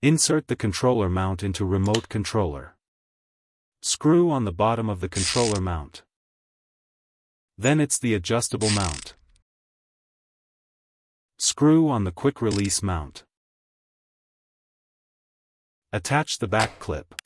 Insert the controller mount into remote controller. Screw on the bottom of the controller mount. Then it's the adjustable mount. Screw on the quick release mount. Attach the back clip.